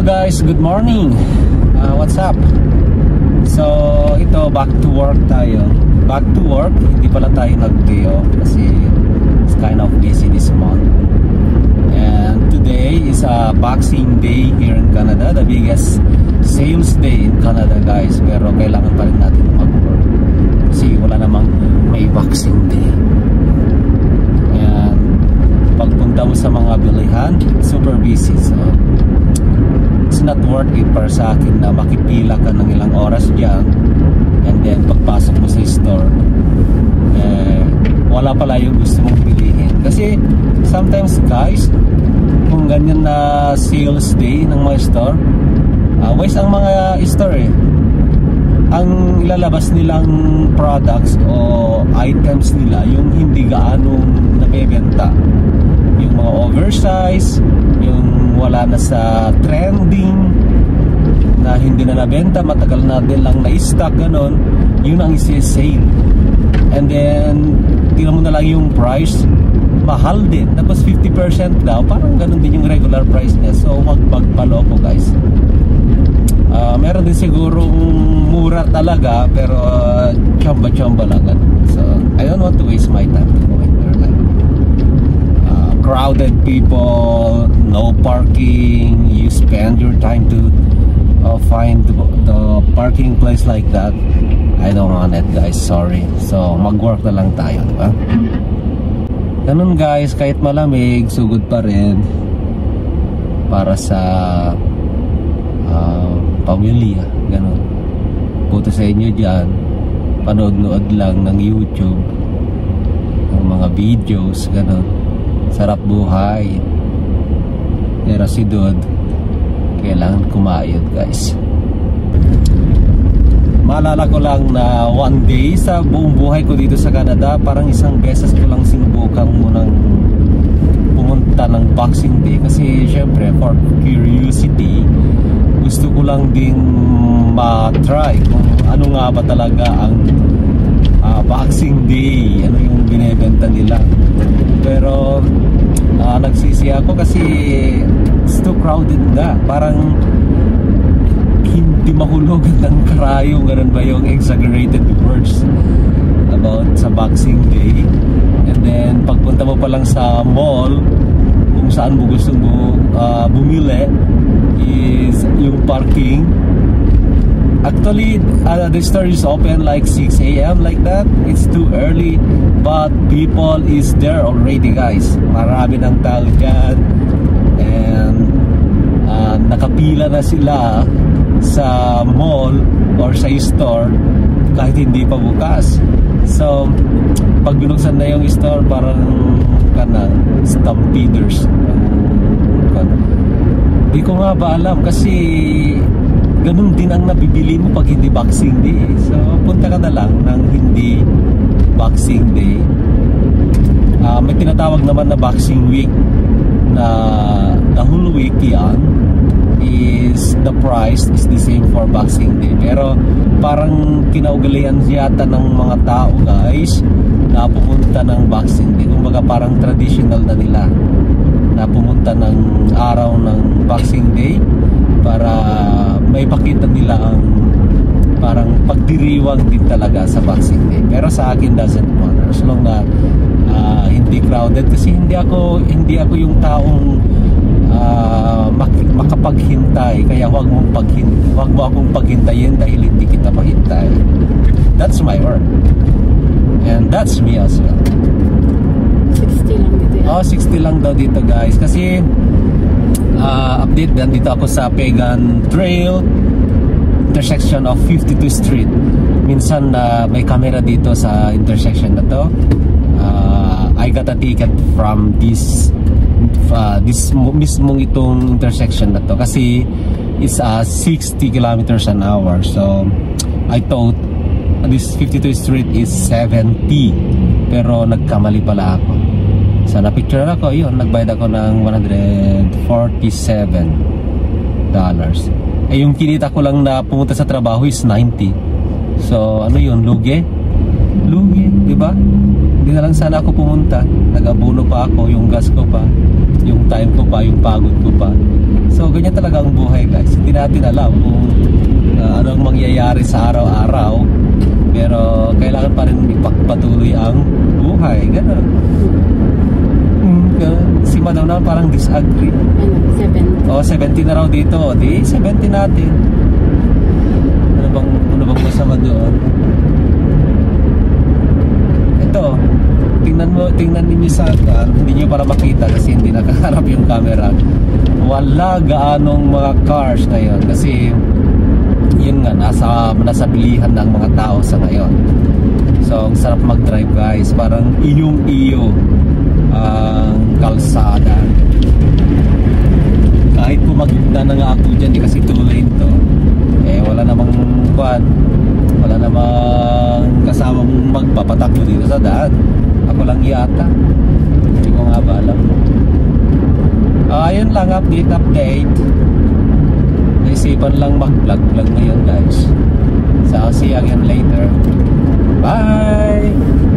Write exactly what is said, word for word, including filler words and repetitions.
guys, good morning. Uh, what's up? So ito, back to work tayo. Back to work, hindi pala tayo nag-day off kasi it's kind of busy this month. And today is a Boxing Day here in Canada, the biggest sales day in Canada, guys. Pero kailangan pa rin natin mag-work kasi wala namang may Boxing Day. And pagpunta mo sa mga bilihan, super busy. So it's not worth it para sa akin na makipila ka ng ilang oras dyan, and then pagpasok mo sa store eh, wala pala yung gusto mong pilihin. Kasi sometimes guys, kung ganyan na sales day ng mga store, uh, waste ang mga store eh. Ang ilalabas nilang products o items nila yung hindi gaanong nabebenta, yung mga oversize, yung wala na sa trending, na hindi na nabenta, matagal na din lang na-stock, ganon, yun ang isi-sale. And then tingnan mo na lang yung price, mahal din, tapos fifty percent daw, parang ganon din yung regular price niya. So wag magpaloko guys. Uh, meron din sigurong mura talaga, pero uh, chamba-chamba lang ganon. So I don't want to waste my time to go in there like uh, crowded people, no parking, you spend your time to uh, find the, the parking place like that. I don't want it guys, sorry. So mag-work na lang tayo, diba? Ganun guys, kahit malamig, sugod pa rin para sa uh, pamilya, ganun. Buto sa inyo dyan, panood-nood lang ng YouTube, ng mga videos, ganun. Sarap buhay. Pero si Dod, kailangan kumayod guys. Maalala ko lang na one day sa buong buhay ko dito sa Canada, parang isang beses ko lang sinubukan munang pumunta ng Boxing Day. Kasi syempre for curiosity, gusto ko lang ding ma-try kung ano nga ba talaga ang uh, Boxing Day, ano yung binebenta nila. Pero uh, nagsisi ako kasi it's too crowded na. Parang hindi mahulog ng karayong, ganun ba yung exaggerated words about sa Boxing Day. And then pagpunta mo pa lang sa mall, kung saan mo gusto mo uh, bumili, is yung parking. Actually uh, the store is open like six A M like that. It's too early, but people is there already guys. Marami ng tao dyan, and uh, nakapila na sila sa mall or sa store kahit hindi pa bukas. So pag binuksan na yung store, parang kanang stampeders. Di ko nga ba alam kasi ganun din ang nabibili mo pag hindi Boxing Day. So punta ka na lang ng hindi Boxing Day. uh, May tinatawag naman na Boxing Week, na the whole week yan is the price is the same for Boxing Day. Pero parang kinaugalian yata ng mga tao guys na pumunta ng Boxing Day. Kumbaga parang traditional na nila na pumunta ng araw ng Boxing Day para may pakita nila ang parang pagdiriwang din talaga sa Boxing Day. Pero sa akin doesn't matter as long na uh, hindi crowded, kasi hindi ako hindi ako yung taong uh, mak makapaghintay. Kaya huwag mong paghintay, huwag mo akong paghintayin dahil hindi kita mahintay. That's my word, and that's me as well. sixty lang dito yan. Oh, sixty lang daw dito guys. Kasi uh, update din dito ako sa Pagan Trail, intersection of fifty-two Street. Minsan uh, may camera dito sa intersection na to. uh, I got a ticket from this uh, this mismong itong intersection na to kasi it's uh, sixty kilometers an hour. So I thought this fifty-two Street is seventy, pero nagkamali pala ako. So na-picture ako, yun, nagbayad ako ng one hundred forty-seven dollars. Eh yung kinita ko lang na pumunta sa trabaho is ninety. So ano yun, lugi? Lugi, di ba? Hindi na lang sana ako pumunta. Nag-abuno pa ako, yung gas ko pa, yung time ko pa, yung pagod ko pa. So ganyan talaga ang buhay guys. Hindi natin alam kung uh, anong mangyayari sa araw-araw, pero kailangan pa rin ipagpatuloy ang buhay. Ganun. Mm, si Madam naman parang disagree. Ano, seventy. Oh, seventy na raw dito. Di, seventy natin. Ano bang, ano bang masama doon? Ito, tingnan mo, tingnan ninyo sa uh, hindi nyo para makita kasi hindi nakaharap yung camera. Wala gaanong mga cars ngayon kasi yun nga, nasa, nasa bilihan ng mga tao sa ngayon. So, ang sarap mag-drive guys. Parang iyong-iyo ang kalsada. Kahit pumagugna na nga ako dyan eh, kasi two lane to, eh wala namang kwan, wala namang kasama mong magpapatakbo dito sa daan. Ako lang yata, hindi ko nga ba alam. Uh, ayun lang, update update. Naisipan lang mag-vlog vlog ngayon guys. So I'll see you again later. Bye!